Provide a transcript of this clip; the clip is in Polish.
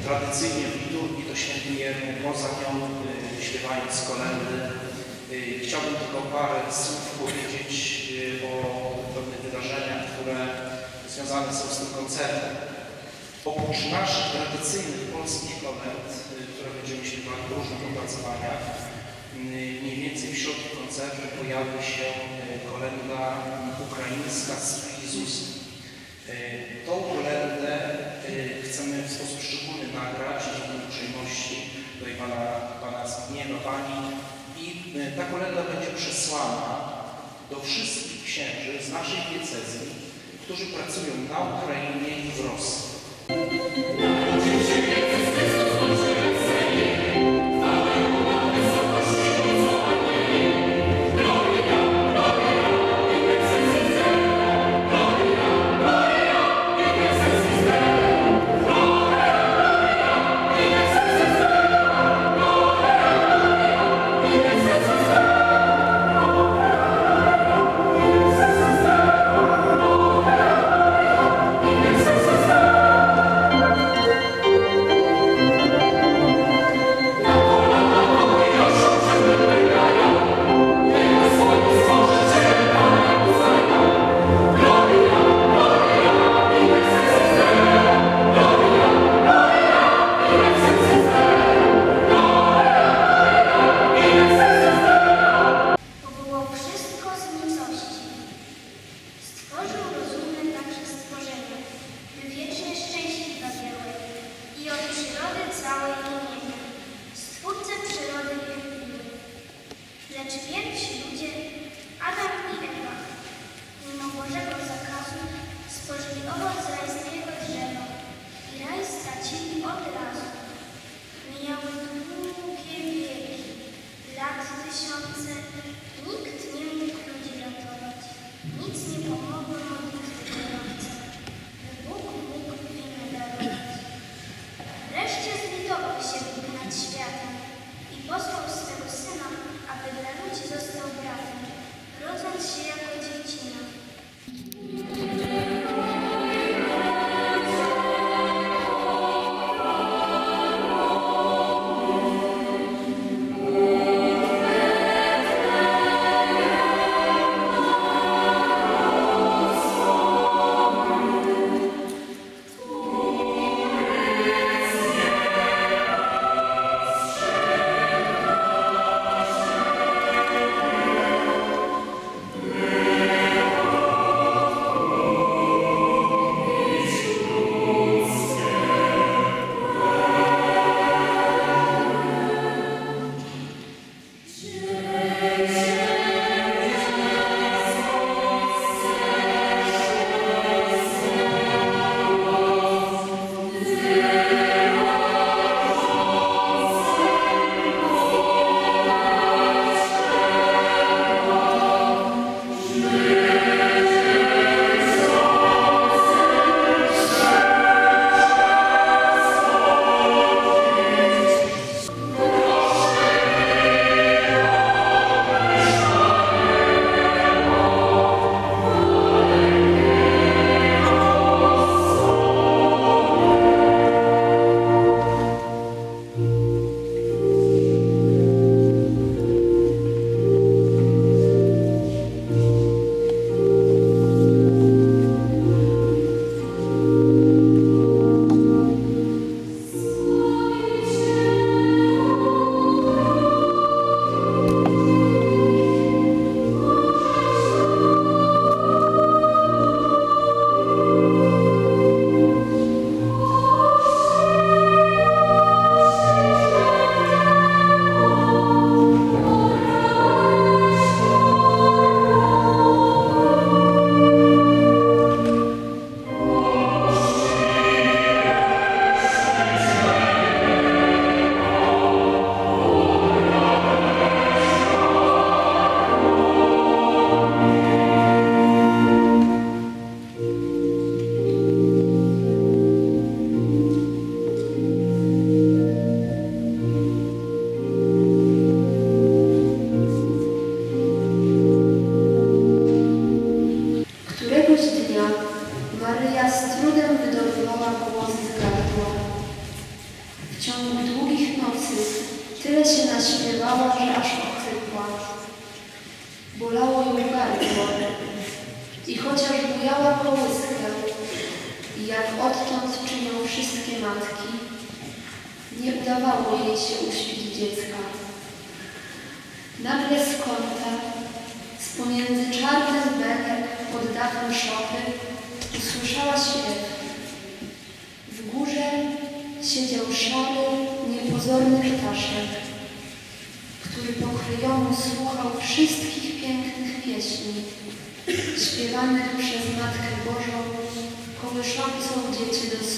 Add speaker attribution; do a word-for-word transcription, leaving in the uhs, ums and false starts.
Speaker 1: Tradycyjnie w liturgii to świętujemy poza nią, śpiewając kolędy. Chciałbym tylko parę słów powiedzieć o pewnych wydarzeniach, które związane są z tym koncertem. Oprócz naszych tradycyjnych polskich kolęd, które będziemy śpiewali w różnych opracowaniach, mniej więcej w środku koncertu pojawi się kolęda ukraińska Swój Jezus. Tą kolędę chcemy w sposób szczególny nagrać dzięki uprzejmości tutaj pana, pana Zbigniewa, pani. I ta kolęda będzie przesłana do wszystkich księży z naszej diecezji, którzy pracują na Ukrainie i w Rosji.
Speaker 2: Thank you. płakała, że aż ochrypła. Bolało ją gardło i chociaż bujała kołyskę, i jak odtąd czynią wszystkie matki, nie udawało jej się uśpić dziecka. Nagle z kąta, z pomiędzy czarnych belek pod dachem szopy, usłyszała śpiew. W górze siedział szary, niepozorny ptaszek, który pokryjomu słuchał wszystkich pięknych pieśni, śpiewanych przez Matkę Bożą, kołyszącą dziecię do